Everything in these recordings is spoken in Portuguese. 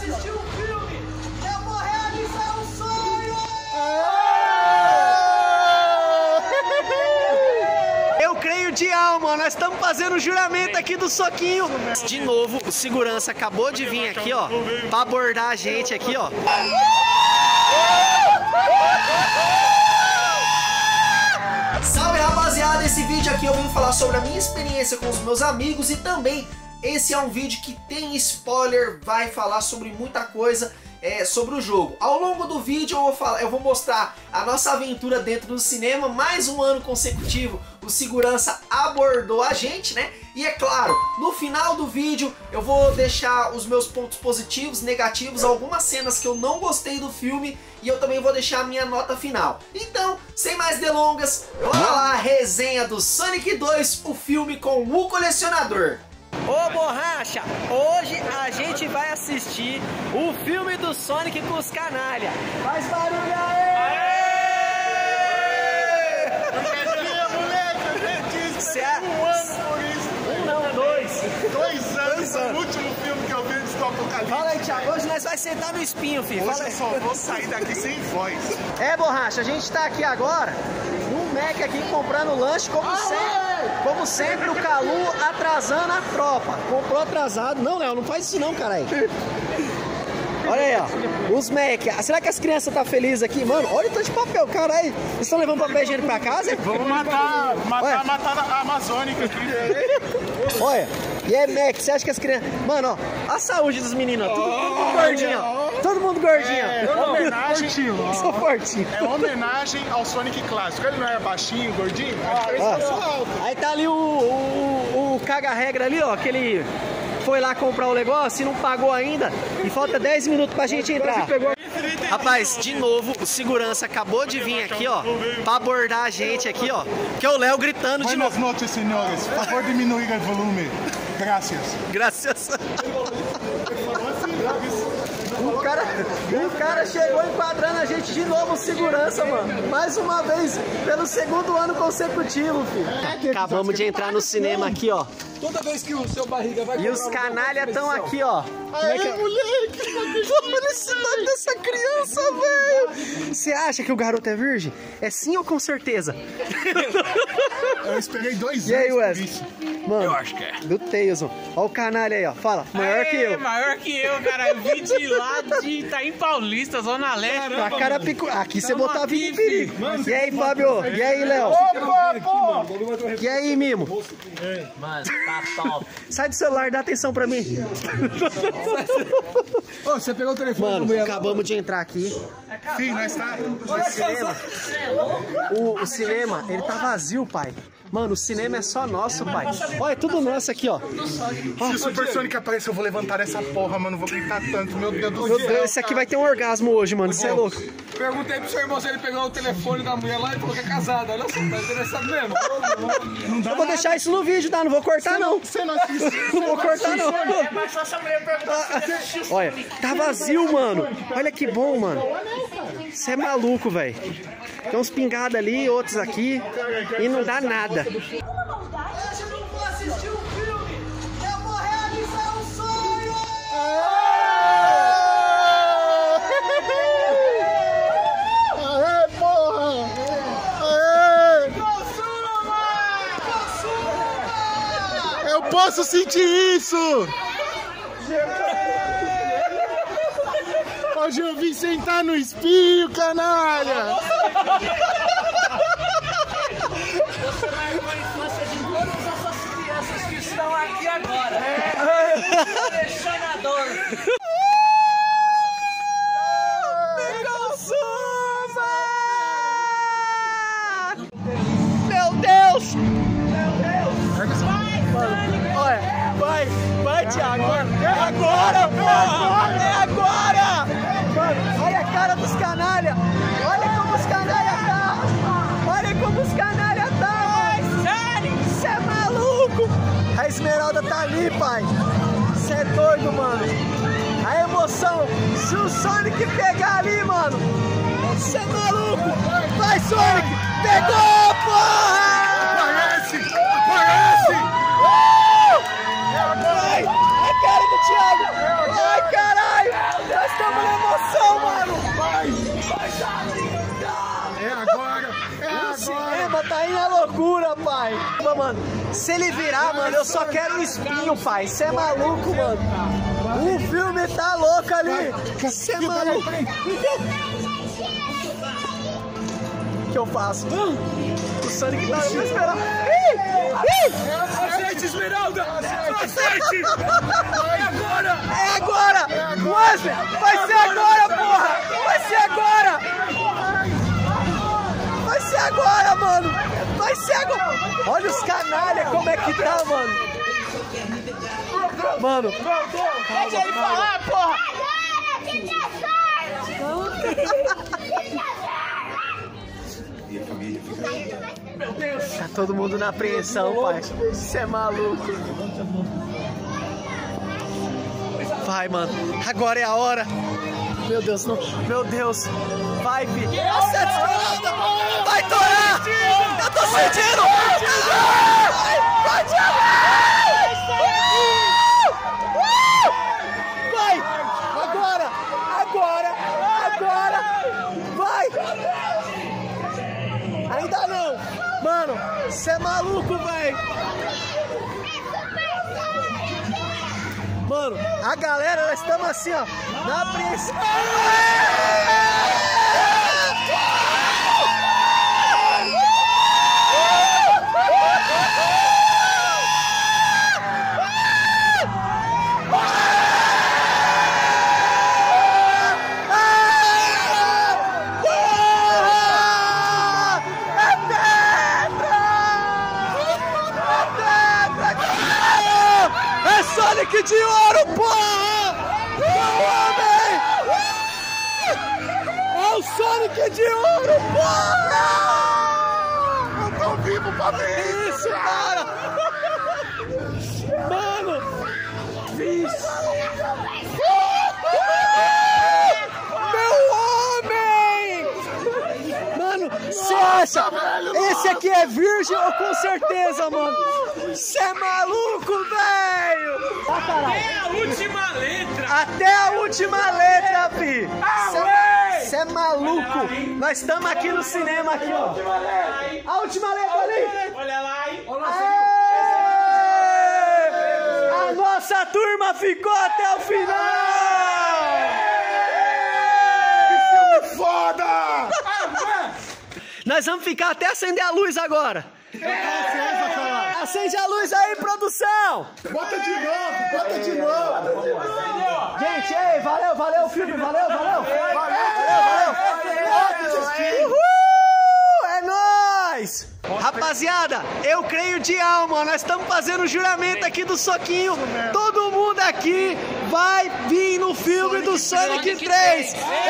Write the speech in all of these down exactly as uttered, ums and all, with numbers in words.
assistir um filme, eu vou realizar um sonho! Eu creio de alma, nós estamos fazendo o juramento aqui do soquinho. De novo, o segurança acabou de vir aqui, ó, pra abordar a gente aqui, ó. Salve, rapaziada, esse vídeo aqui eu vim falar sobre a minha experiência com os meus amigos e também esse é um vídeo que tem spoiler, vai falar sobre muita coisa é, sobre o jogo. Ao longo do vídeo eu vou, falar, eu vou mostrar a nossa aventura dentro do cinema, mais um ano consecutivo o segurança abordou a gente, né? E é claro, no final do vídeo eu vou deixar os meus pontos positivos, negativos, algumas cenas que eu não gostei do filme e eu também vou deixar a minha nota final. Então, sem mais delongas, bora lá, resenha do Sonic dois, o filme com o colecionador. Ô Borracha, hoje a gente vai assistir o filme do Sonic com os canalha. Faz barulho aí! Aê! Você é... um ano por isso. Um não, dois. Dois anos, dois anos. O último filme que eu vi antes do Apocalipse. Fala aí, Thiago, hoje nós vamos sentar no espinho, filho. Hoje Fala eu aí. só vou sair daqui sem voz. É, Borracha, a gente tá aqui agora no Mac aqui comprando lanche, como ah, sempre. Como sempre, o Calu atrasando a tropa. Comprou atrasado. Não, Léo, não faz isso não, caralho. Olha aí, ó. Os Mac. Será que as crianças tá felizes aqui? Mano, olha o tanto de papel, caralho. Vocês estão levando papel higiênico pra casa? Vamos matar, matar, matar a Amazônica aqui. Olha. E aí, Mac, você acha que as crianças... Mano, ó, a saúde dos meninos, ó. Todo oh, mundo gordinho, ó. Todo mundo gordinho. É, é homenagem... Sou fortinho. É homenagem ao Sonic clássico. Ele não é baixinho, gordinho? Ah, é isso alto. Aí tá ali o, o, o caga-regra ali, ó, que ele foi lá comprar o negócio e não pagou ainda. E falta dez minutos pra gente entrar. Rapaz, de novo, o segurança acabou de vir aqui, ó, pra abordar a gente aqui, ó. Que é o Léo gritando de novo. Boas noites, senhores. Por favor, diminuir o volume. Graças. Graças. O cara, o cara chegou enquadrando a gente de novo, segurança, mano. Mais uma vez, pelo segundo ano consecutivo, filho. Acabamos de entrar no cinema aqui, ó. Toda vez que o seu barriga vai... E os canalha estão aqui, ó. Aí, é moleque! A felicidade dessa criança, velho! Você acha que o garoto é virgem? É sim ou com certeza? Eu esperei dois e anos aí, Wesley? Mano, eu acho que é. Do Tailson. Ó o canalha aí, ó. Fala, maior Aê, que eu. Maior que eu, cara. Eu vim de lá de Itaim Paulista, Zona Leste. Caramba, a cara pico... Aqui você botar a vida em perigo. E aí, Fábio? E aí, Léo? Opa, pô! E aí, Mimo? Mano, tá top. Sai do celular, dá atenção pra mim. Ô, você pegou o telefone? Mano, acabamos de entrar aqui. Sim, nós tá. O cinema, o, o cinema, ele tá vazio, pai. Mano, o cinema é só nosso, pai. Olha, é tudo nosso aqui, ó. Se o Super Sonic aparecer, eu vou levantar essa porra, mano. Não vou gritar tanto, meu Deus do Meu céu. Deus, esse aqui vai ter um orgasmo hoje, mano. Você é louco. Perguntei pro seu irmão se ele pegou o telefone da mulher lá e falou que é casada. Olha só, tá interessado mesmo? Não dá eu vou deixar isso no vídeo, tá? Não vou cortar, não. Você não assiste. Não vou cortar, não. É mais fácil a mulher perguntar se você Olha, tá vazio, mano. Olha que bom, mano. Você é maluco, velho. Tem uns pingados ali, outros aqui. E não dá nada. Hoje eu não vou assistir um filme, eu vou realizar um sonho! Aê, porra! Aê! Consuma! Consuma! Eu posso sentir isso! Hoje eu vim sentar no espinho, canalha! Você marcou a infância de todas essas crianças que estão aqui agora. Colecionador. Meu Deus! Meu Deus! Vai, Sonic! Olha, vai, vai, Thiago! É agora, porra! É agora! Mano, olha a cara dos canalha! Olha como os canalha tá! Olha como os canalha tá! Sério? Você é maluco! A Esmeralda tá ali, pai! Você é doido, mano! A emoção! Se o Sonic pegar ali, mano! Você é maluco! Vai, Sonic! Pegou, porra! Aparece! Aparece! Uh! Vai! A cara do Thiago! Ai, caralho! mano. Se ele virar, mano, eu só quero o espinho, pai. Você é maluco, mano. O filme tá louco ali. Você é maluco. O que eu faço? O Sonic tá desesperado. Acerta, Esmeralda! Acerte! É agora! É agora! Wesley! Vai ser agora, porra! Vai ser agora! Vai ser agora, mano! Vai ser agora! Olha os canalha como é que tá, mano! Mano! Deixa ele falar, porra! Meu Deus! Tá todo mundo na apreensão, pai. Você é maluco. Vai, mano. Agora é a hora. Meu Deus, não. Meu Deus. Vai, filho. Vai torar! Eu tô sentindo! Vai, vai, vai! Agora! Agora! Agora! Vai! Ainda não! Mano, você é maluco, velho! Mano, a galera, nós estamos assim, ó, na apreensão. Sonic de ouro, porra! Meu homem! É o Sonic de ouro, porra! Eu tô vivo pra ver isso, cara! Mano! Vixe! Meu homem! Mano, você acha? Esse aqui é virgem ou com certeza, mano? Você é maluco, velho! Até a última letra! Até a última letra, fi! Você é maluco! Nós estamos aqui no cinema, aqui, ó! A última letra ali! Olha lá, hein? A nossa turma ficou até o final! Que filme foda! Nós vamos ficar até acender a luz agora! Acende a luz aí, produção! Bota de novo, bota de novo! Gente, ei, valeu, valeu o filme, valeu, valeu! Valeu, valeu! Uhul! É nóis! Rapaziada, eu creio de alma, nós estamos fazendo o juramento aqui do Soquinho. Todo mundo aqui vai vir no filme do Sonic três.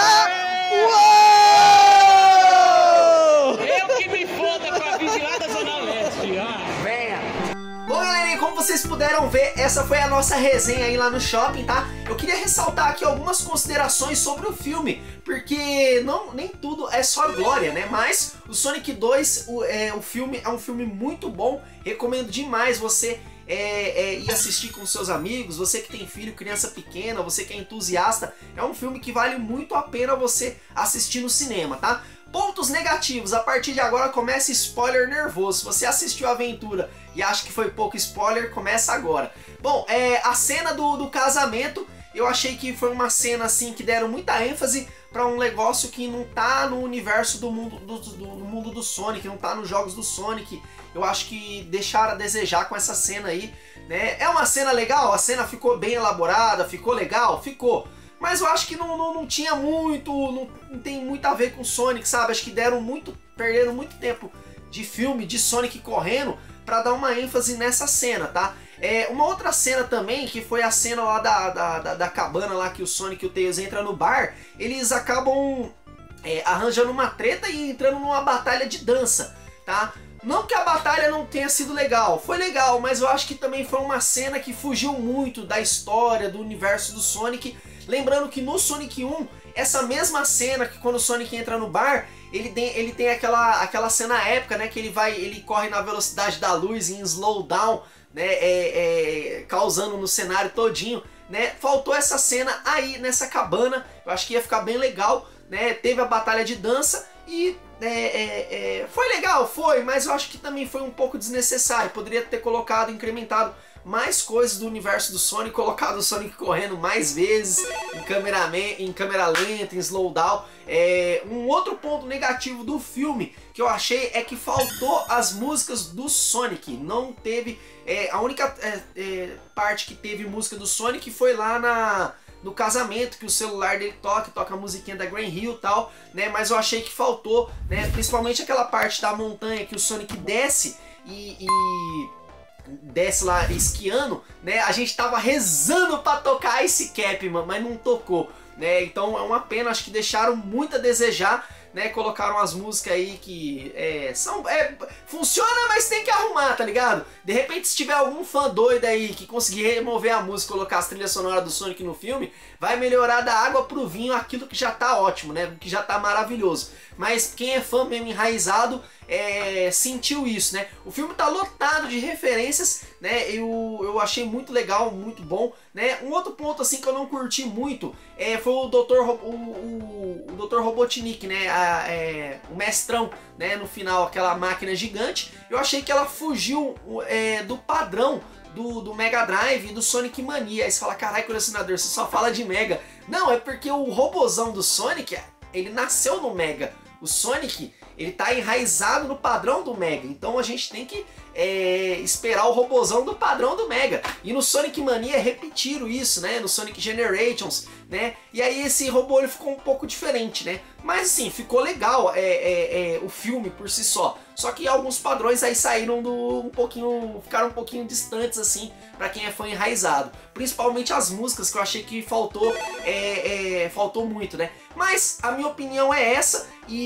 Uou! Eu que me foda pra vir lá da Zona Leste. Bom, galerinha, como vocês puderam ver, essa foi a nossa resenha aí lá no shopping, tá? Eu queria ressaltar aqui algumas considerações sobre o filme, porque não, nem tudo é só glória, né? Mas o Sonic dois, o, é, o filme é um filme muito bom, recomendo demais você é, é, ir assistir com seus amigos, você que tem filho, criança pequena, você que é entusiasta, é um filme que vale muito a pena você assistir no cinema, tá? Pontos negativos, a partir de agora começa spoiler nervoso. Se você assistiu a aventura e acha que foi pouco spoiler, começa agora. Bom, é, a cena do, do casamento, eu achei que foi uma cena assim que deram muita ênfase para um negócio que não tá no universo do mundo do, do, do mundo do Sonic, não tá nos jogos do Sonic. Eu acho que deixaram a desejar com essa cena aí, né? É uma cena legal, a cena ficou bem elaborada, ficou legal, ficou. Mas eu acho que não, não, não tinha muito, não, não tem muito a ver com Sonic, sabe? Acho que deram muito, perderam muito tempo de filme, de Sonic correndo, pra dar uma ênfase nessa cena, tá? É, uma outra cena também, que foi a cena lá da, da, da, da cabana lá que o Sonic e o Tails entram no bar, eles acabam é, arranjando uma treta e entrando numa batalha de dança, tá? Não que a batalha não tenha sido legal, foi legal, mas eu acho que também foi uma cena que fugiu muito da história, do universo do Sonic. Lembrando que no Sonic um, essa mesma cena que quando o Sonic entra no bar, ele tem, ele tem aquela, aquela cena épica, né? Que ele vai, ele corre na velocidade da luz em slowdown, né? É, é, causando no cenário todinho, né? Faltou essa cena aí nessa cabana, eu acho que ia ficar bem legal, né? Teve a batalha de dança E é, é, é, foi legal, foi, mas eu acho que também foi um pouco desnecessário. Poderia ter colocado, incrementado mais coisas do universo do Sonic, colocado o Sonic correndo mais vezes, em câmera, em câmera lenta, em slowdown. É, um outro ponto negativo do filme que eu achei é que faltou as músicas do Sonic. Não teve... É, a única é, é, parte que teve música do Sonic foi lá na... no casamento, que o celular dele toca, toca a musiquinha da Green Hill e tal, né? Mas eu achei que faltou, né? Principalmente aquela parte da montanha que o Sonic desce e, e desce lá esquiando, né? A gente tava rezando pra tocar Ice Cap, mano, mas não tocou, né? Então é uma pena, acho que deixaram muito a desejar, né? Colocaram as músicas aí que é, são, é, funciona, mas tem que arrumar, tá ligado? De repente, se tiver algum fã doido aí que conseguir remover a música e colocar as trilhas sonoras do Sonic no filme, vai melhorar da água pro vinho aquilo que já tá ótimo, né? Que já tá maravilhoso. Mas quem é fã mesmo enraizado é, sentiu isso, né? O filme tá lotado de referências, né? Eu, eu achei muito legal, muito bom, né? Um outro ponto assim que eu não curti muito é, foi o doutor o, o, o doutor Robotnik, né? A, é, o mestrão, né? No final, aquela máquina gigante. Eu achei que ela fugiu é, do padrão do, do Mega Drive e do Sonic Mania. Aí você fala, caralho, colecionador, você só fala de Mega. Não, é porque o robozão do Sonic, ele nasceu no Mega. O Sonic, ele tá enraizado no padrão do Mega. Então a gente tem que é, esperar o robozão do padrão do Mega. E no Sonic Mania repetiram isso, né? No Sonic Generations, né? E aí esse robô ele ficou um pouco diferente, né? Mas assim, ficou legal é, é, é, o filme por si só. Só que alguns padrões aí saíram do um pouquinho, ficaram um pouquinho distantes assim para quem é fã enraizado. Principalmente as músicas que eu achei que faltou, é, é, faltou muito, né? Mas a minha opinião é essa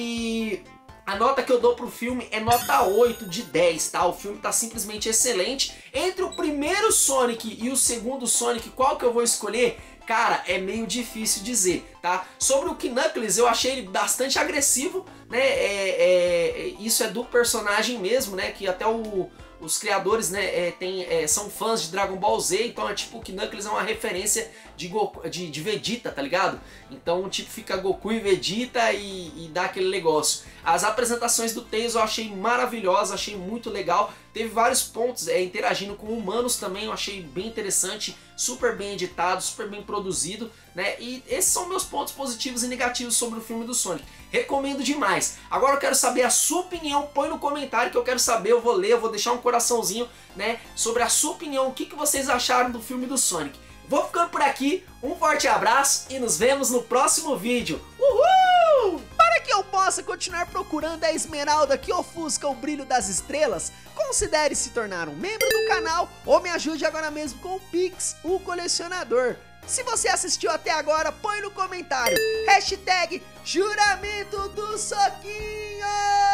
e a nota que eu dou pro filme é nota oito de dez, tá? O filme tá simplesmente excelente. Entre o primeiro Sonic e o segundo Sonic, qual que eu vou escolher? Cara, é meio difícil dizer, tá? Sobre o Knuckles, eu achei ele bastante agressivo, né? É, é, isso é do personagem mesmo, né? Que até o, os criadores, né, é, tem, é, são fãs de Dragon Ball Z, então é tipo, o Knuckles é uma referência de, Goku, de, de Vegeta, tá ligado? Então, tipo, fica Goku e Vegeta e, e dá aquele negócio. As apresentações do Tails eu achei maravilhosas, achei muito legal. Teve vários pontos é, interagindo com humanos também, eu achei bem interessante, super bem editado, super bem produzido, né? E esses são meus pontos positivos e negativos sobre o filme do Sonic. Recomendo demais. Agora eu quero saber a sua opinião, põe no comentário que eu quero saber, eu vou ler, eu vou deixar um coraçãozinho, né? Sobre a sua opinião, o que, que vocês acharam do filme do Sonic. Vou ficando por aqui, um forte abraço e nos vemos no próximo vídeo. Uhul! Para que eu possa continuar procurando a esmeralda que ofusca o brilho das estrelas, considere se tornar um membro do canal ou me ajude agora mesmo com o Pix, o colecionador. Se você assistiu até agora, põe no comentário, hashtag Juramento do Soquinho!